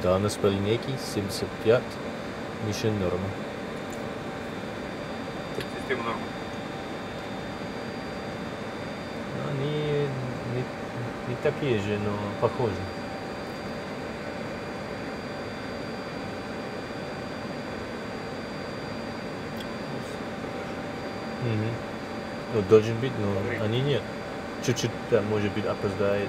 Да, на спальнике 75, mission норма. Система норма. Они не такие же, но похожи. Ну, должен быть, но они нет. Чуть-чуть, да, может быть, опоздает.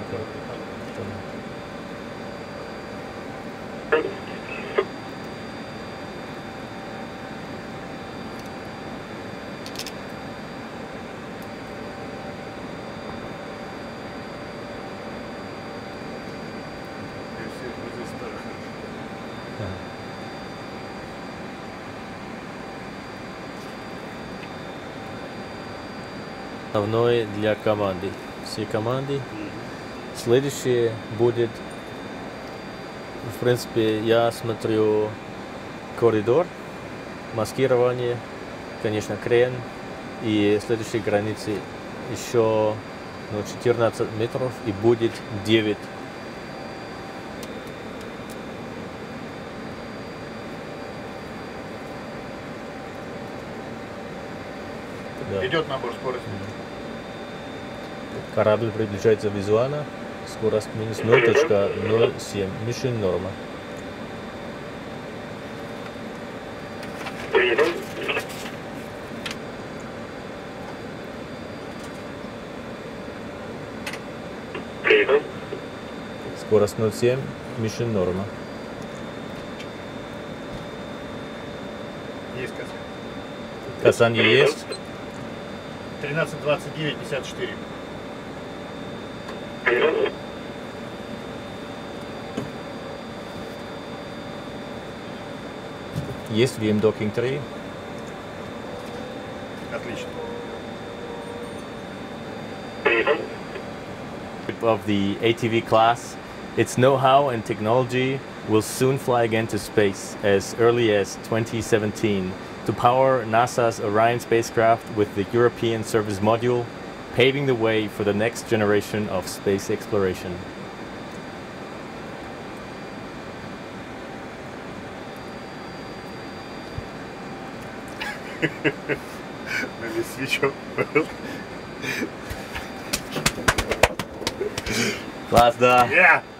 Основное для команды. Все команды. Следующее будет, в принципе, я смотрю коридор, маскирование, конечно, крен. И следующей границы еще 14 метров и будет 9. Да. Идет набор скорости. Корабль приближается визуально, скорость минус 0.07, mission норма. Скорость 0.7, mission норма. Есть касание. Касание есть. 13:29:54. Есть VM Docking 3. Отлично. Of the ATV class, its know-how and technology will soon fly again to space as early as 2017 to power NASA's Orion spacecraft with the European Service Module, paving the way for the next generation of space exploration. Класс, да. Yeah!